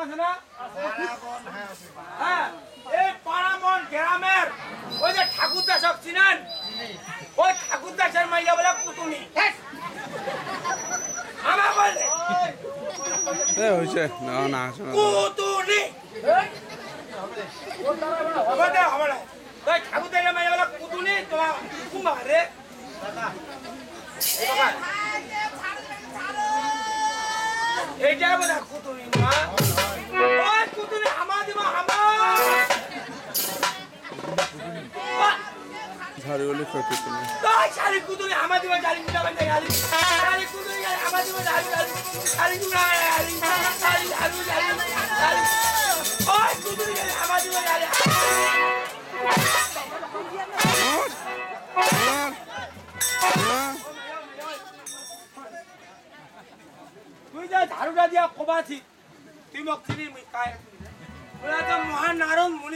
আছে না? হ্যাঁ, এই পাড়ামন গ্রামের ওই যে ঠাকুরদা সব চিনেন, ওই ঠাকুরদাসের মাইয়া বলে পুতুনি। আমার বলে হয়েছে না না পুতুনি হবে না। ওই ঠাকুরদাসের মাইয়া বলে পুতুনি। তোমার কুম্বা রে এইটা বলে কুতুনি না, ওই কুতুনি হামা দিব হামা ঝাড়ি বলে খেতে তুমি তাই শালি কুতুনি হামা দিব জালি দিতে বান্দে গালি শালি কুতুনি হামা দিব জালি জালি শালি কুতুনি জালি শালি আলু জালি শালি ওই কুতুনি হামা দিব জালি তুই যা ঝাড়ুটা দিয়া কবাছি তুই মোক চিনি মুই কাই ওরা তো মহান নারদ মুনি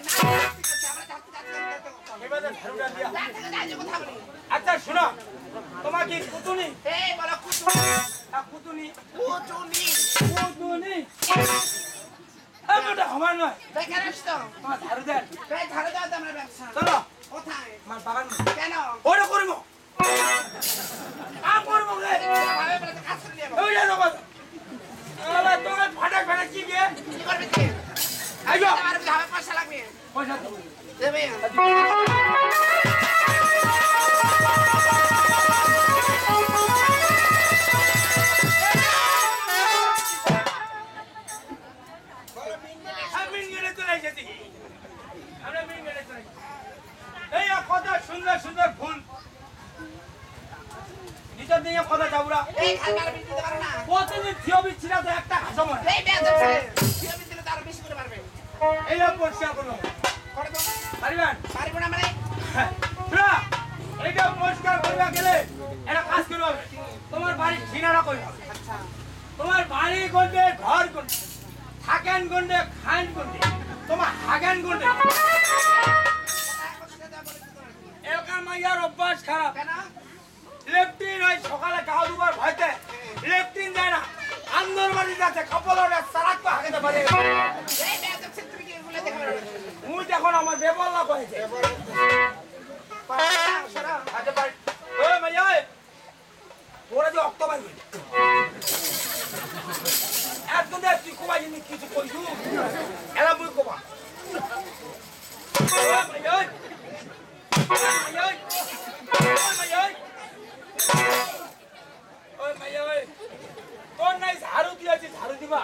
এবারে ঝাড়ুটা দিয়া। আচ্ছা শোনো, তোমার কি কুতুনি? কুতুনি কুতুনি কুতুনি এটা আমার নয়, তোমার ঝাড়ু দেন। চলো আমার বাগান কেন ওটা করবো করবো তোমার ফাটা ফাটা কি গিয়ে পয়সা লাগবে পয়সা দেবে। সুন্দর সুন্দর ফুল নিচের দিকে কথা যাবরা প্রতিদিন থিও বিচ্ছিরা তো একটা সময় এইরকম পরিষ্কার করবো পারিবেন পারিব না মানে এইটা পরিষ্কার করবা গেলে একটা কাজ করবো, তোমার বাড়ির ঠিকানা কই হবে, তোমার বাড়ি কোনটে ঘর কোনটে থাকেন কোনটে খান কোনটে তোমার হাগেন কোনটে। এলাকার মাইয়ার অভ্যাস খারাপ, লেফটিন ওই সকালে গাও দুবার ভয়তে লেফটিন যায় না, আন্দরবাড়ি যাচ্ছে কপালে সারাক তো হাঁকাতে পারে। মুই এখন আমার বেবল্লা কয়েছে ওরা যে অক্টোবর একদম তুই কবা জিনিস কিছু কইছু এরা মুই কবা তোর নাই ঝাড়ু দিয়েছি, ঝাড়ু দিবা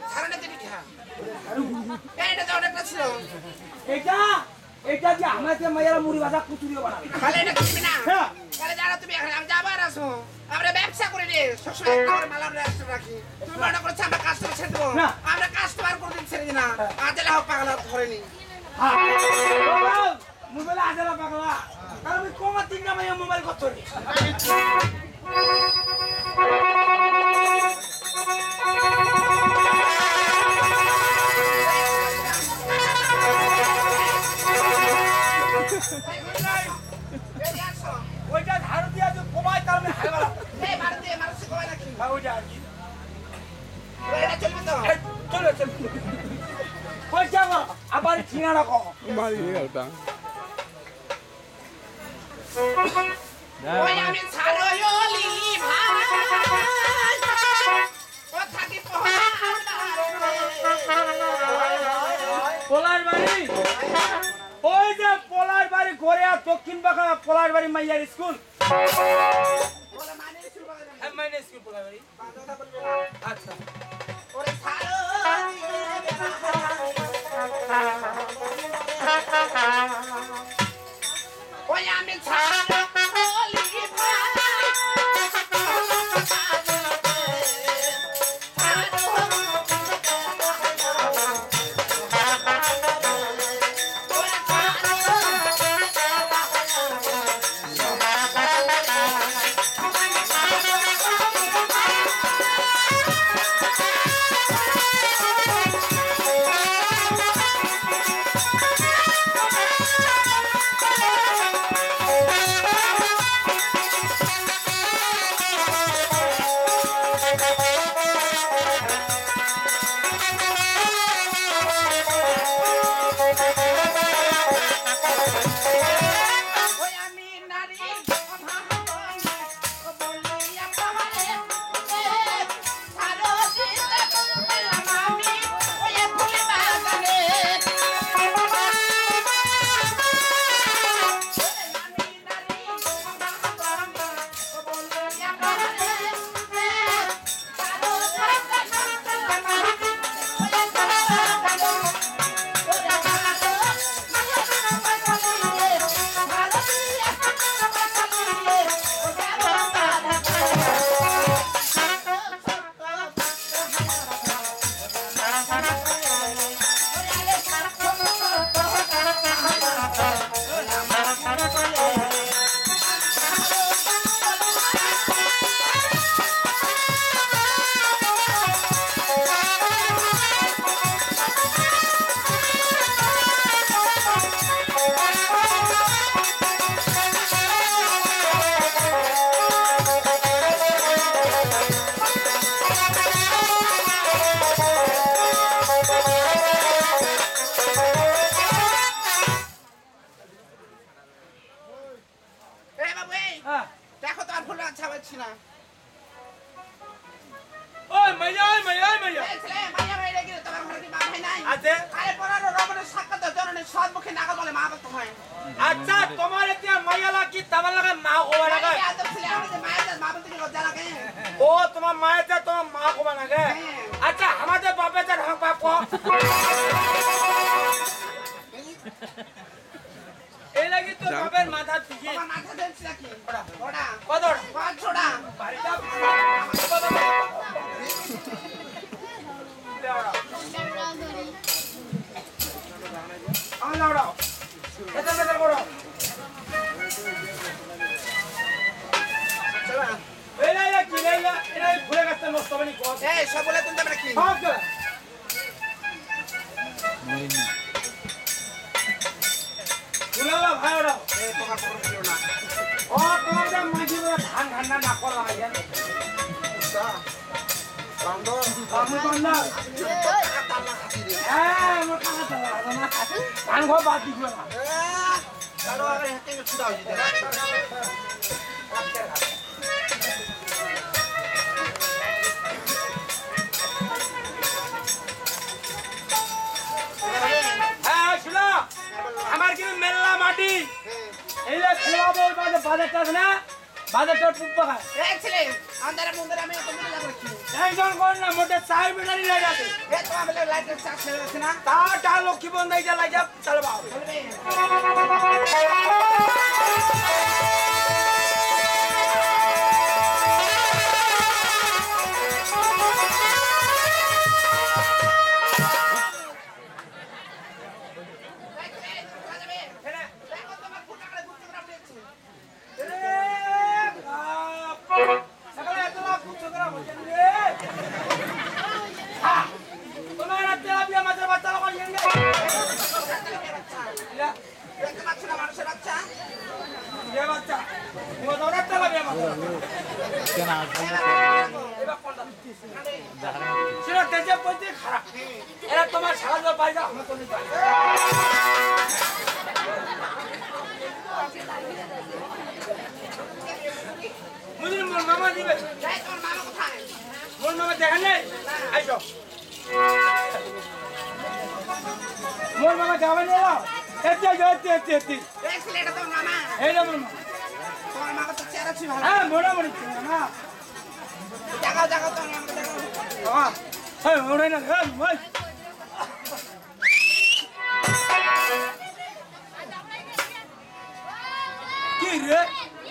এটা এটা যে আমাকে মাইয়ারা মুড়ি ভাজা কুচুরিও বানাবে তাহলে এটা করবি না। তাহলে যারা তুমি এখন আমি যাবার আসো আমরা ব্যবসা করে রে সবসময় একটা মালার রাস্তা রাখি, তুমি মনে করছো আমরা কাস্টমার ছেড়ে দেবো, আমরা কাস্টমার কোনদিন ছেড়ে দিই না। আজেলা হোক পাগলা ধরেনি মোবাইল আজেলা পাগলা কারণ আমি কমা তিনটা মাইয়া মোবাইল করতে রে ওইটা ঝাড়ু দিয়া যে কমায় তার মানে হালবা এই মার দে মার সে কমায় নাকি ওইটা আর কি ওইটা চলবে তো চলো চলো কই যাবো আবার ঠিকানা কো মারি গেলটা ওই আমি ছাড়লি ভাই ও থাকি পোলার বাড়ি ওই যে পোলার বাড়ি ঘরে আর দক্ষিণ পাখা পোলার বাড়ি মাইয়ার স্কুল মাইনে স্কুল পোলার বাড়ি আচ্ছা ওরে ছাড়ো ওই আমি ছাড়লি আছে আরে পরানো রমণের সাক্ষাৎ জননী সন্মুখে নাগা বলে মা বলতে হয় আচ্ছা তোমার এতিয়া মাইয়ালা কি তামার লাগে মা কোবা লাগে আদব ছেলে আমাদের মায়ের মা বলতে কি লজ্জা লাগে ও তোমার মায়ের যা তোমার মা কোবা লাগে আচ্ছা আমাদের বাপে যা ঢং বাপ এই লাগি তো বাপের মাথা ঠিকই তোমার মাথা দেনছি নাকি ওড়া কদর পাঁচ ছোড়া বাড়িটা আলাড়া এটা এটা বড় চলা এই না কি না এটা ঘুরে গেছে নষ্ট বানি কো এই সব বলে তুমি আমরা কি সব গুলাবা ভাই ওরা এই তোমার খবর ছিল না ও তোমার যে মাঝি ধান ধান্না না করা লাগে বান্দর আমি বললা তালা হাতি রে হ্যাঁ আমার কাকা তো না ধান ঘর বাদ দিও না চলো আগে হেঁটে ছুটাও দিতে হ্যাঁ শুনো আমার কিন্তু মেল্লা মাটি এই যে খেলাবের বাজারটা আছে না বাজারটা পুপ্পা খায় এই ছেলে আন্ধারে মুন্দারে আমি তোমাকে লাগা রাখি একজন কোন না মোটে 4 মিটারই লাইট আছে এ তো আমি লাইটের চার্জ ছেড়ে দিছি না তা লক্ষ্মী বন্ধাই যা লাইট চালাবা চলবে দেখো তোমার ফুটাকড়ে গুপ্ত করে দিয়েছি সকালে এত লাভ কুচ্ছ করা বলছেন রে হ্যাঁ তোমার তেলাপিয়া মাছের বাচ্চা লাগাই গেলে দেখতে পাচ্ছ না মানুষের বাচ্চা ये बच्चा वो तो रखता लगे मत सिर्फ तेजे बोलते खराब एरा तुम्हार सारा जो पाइजा हम तो नहीं पाए मुझे मोर मामा दिबे এই তোমার মামা কোথায় मोर मामा देखन नहीं आइसो मोर मामा जावे नहीं लो एते এই ছেলে এটা তোমার মামা ए रे मोर मामा তোমার মামা তো চেহারা ছিল ভালো हां मोरा मोरी ना জাগাও জাগাও তোমার মামা জাগাও हां हाय मोरे ना हां मोय কি রে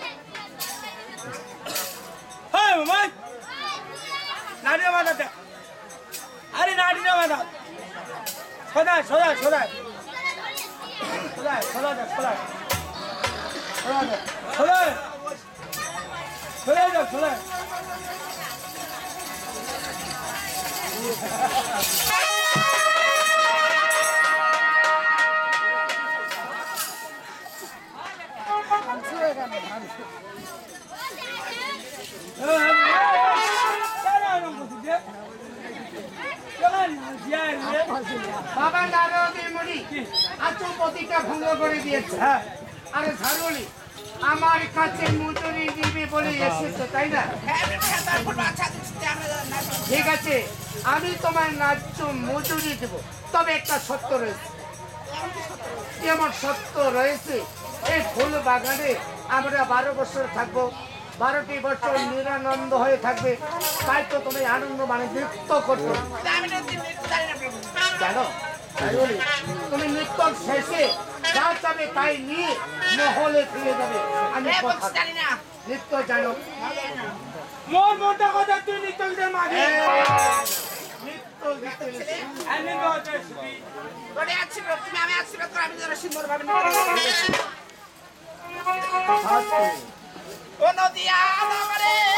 হাই মামা নাড়ি মাথা দে আরে নাড়ি না মাথা সদা সদা সদা সদা সদা সদা সদা সদা সদা সদা বাবা নারদের মুড়ি আচু প্রতিটা ভঙ্গ করে দিয়েছে হ্যাঁ আরে ঝাড়ুলি আমার কাছে মজুরি দিবে বলে এসেছো তাই না ঠিক আছে আমি তোমার ন্যায্য মজুরি দেব তবে একটা সত্য রয়েছে এমন সত্য রয়েছে এই ফুল বাগানে আমরা 12 বছর থাকবো 12টি বছর নিরানন্দ হয়ে থাকবে তাই তো তুমি আনন্দ মানে নৃত্য করছো জানো ঝাড়ুলি, তুমি নৃত্য শেষে যা চাবে তাই নিয়ে মহলে ফিরে যাবে আমি কথা দিই। নৃত্য জানো মোর মোটা কথা তুই নিত্যদের মাগে নৃত্য গীতে আমি বলতে শুনি তুমি আমি আশীর্বাদ করে আমি যেন সুন্দর ভাবে ও নদিয়া আমারে